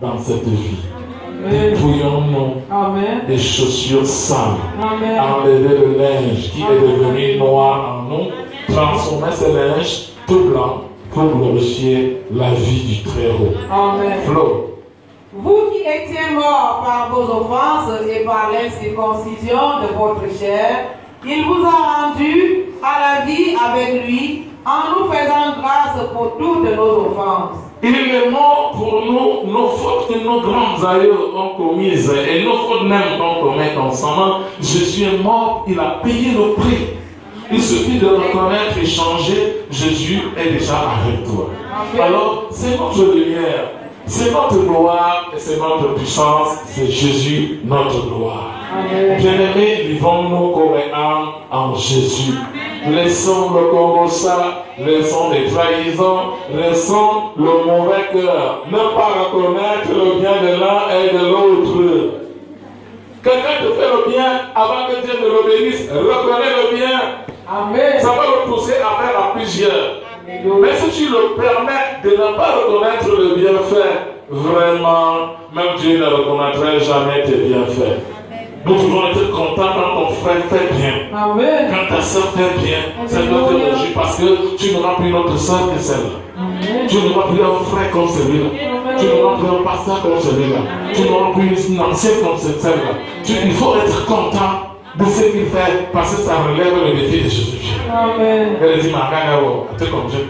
dans cette vie. Dépouillons-nous des chaussures sales. Enlever le linge qui est devenu noir en nous. Transformer ce linge tout blanc pour glorifier la vie du Très-Haut. Flo. Vous qui étiez morts par vos offenses et par l'incirconcision de votre chair, il vous a rendus à la vie avec lui en nous faisant grâce pour toutes nos offenses. Il est mort pour nous, nos fautes que nos grands aïeux ont commises et nos fautes même qu'on commet constamment. Jésus est mort, il a payé le prix. Il suffit de reconnaître et changer, Jésus est déjà avec toi. Alors, c'est notre lumière, c'est notre gloire et c'est notre puissance, c'est Jésus notre gloire. Bien-aimés, vivons-nous corps et âme en Jésus. Laissons le Congo-ça, laissons les trahisons, laissons le mauvais cœur. Ne pas reconnaître le bien de l'un et de l'autre. Quelqu'un te fait le bien avant que Dieu ne l'obéisse, reconnais le bien. Amen. Ça va le pousser à faire à plusieurs. Mais si tu le permets de ne pas reconnaître le bienfait, vraiment, même Dieu ne reconnaîtrait jamais tes bienfaits. Nous pouvons être contents quand ton frère fait bien. Amen. Quand ta soeur fait bien, c'est notre énergie parce que tu n'auras plus notre soeur que celle-là. Tu n'auras plus un frère comme celui-là. Tu n'auras plus un pasteur comme celui-là. Tu n'auras plus une ancienne comme celle-là. Il faut être content de ce qu'il fait parce que ça relève le défi de Jésus. Amen. Elle dit, ma gagne, tu comme je.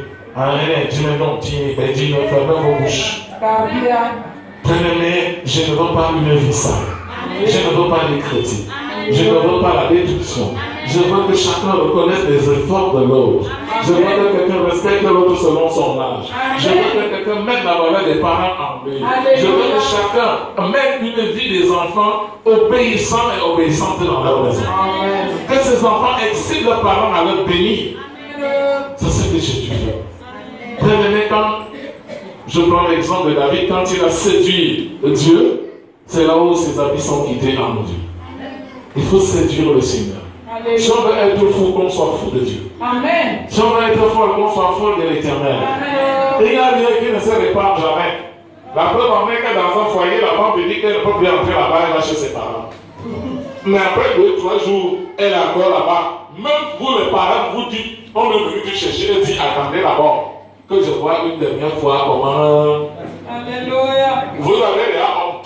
Fermez vos bouches. Bien-aimé, je ne veux pas une vie sale. Je ne veux pas les critiques. Je ne veux pas la détruction. Je veux que chacun reconnaisse les efforts de l'autre. Je veux que quelqu'un respecte l'autre selon son âge. Je veux que quelqu'un mette la valeur des parents en lui. Je veux que chacun mette une vie des enfants obéissants et obéissantes dans leur maison. Que ces enfants excitent leurs parents à leur bénir. C'est ce que Jésus veut. Bien-aimé, quand je prends l'exemple de David, quand il a séduit Dieu, c'est là où ses habits sont quittés en Dieu. Il faut séduire le Seigneur. Si on veut être fou, qu'on soit fou de Dieu. Amen. Si on veut être folle, qu'on soit folle de l'Éternel. Et il y a rien qui ne se répare jamais. La preuve en est que dans un foyer, la femme lui dit qu'elle ne peut plus entrer là-bas, elle va chez ses parents. Mais après 2-3 jours, elle est encore là-bas. Même vous, les parents, vous dites, on est venu te chercher, elle dit, attendez d'abord, que je vois une dernière fois comment. Alléluia. Vous avez la honte.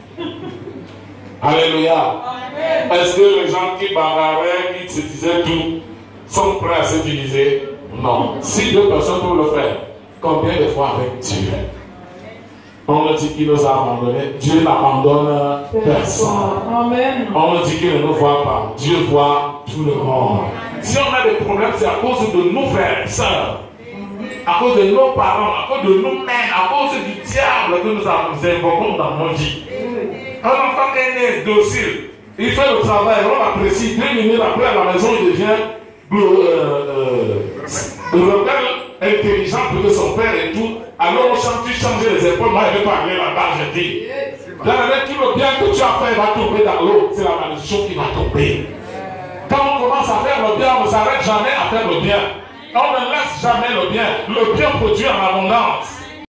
Alléluia. Est-ce que les gens qui bagarraient, qui se disaient tout, sont prêts à s'utiliser? Non. Si 2 personnes peuvent le faire, combien de fois avec Dieu? On nous dit qu'il nous a abandonnés. Dieu n'abandonne personne. Amen. On nous dit qu'il ne nous voit pas. Dieu voit tout le monde. Si on a des problèmes, c'est à cause de nos frères et sœurs, à cause de nos parents, à cause de nous-mêmes, à cause du diable que nous invoquons dans nos vies. Un enfant est né docile, il fait le travail, on l'apprécie, 2 minutes après à la maison, il devient rebelle, intelligent plus que son père et tout. Alors on chante, tu changes les épaules, moi je vais parler là-bas, je dis. Dans la tout le bien que tu as fait va tomber dans l'eau, c'est la malédiction qui va tomber. Quand on commence à faire le bien, on ne s'arrête jamais à faire le bien. On ne laisse jamais le bien. Le bien produit en abondance.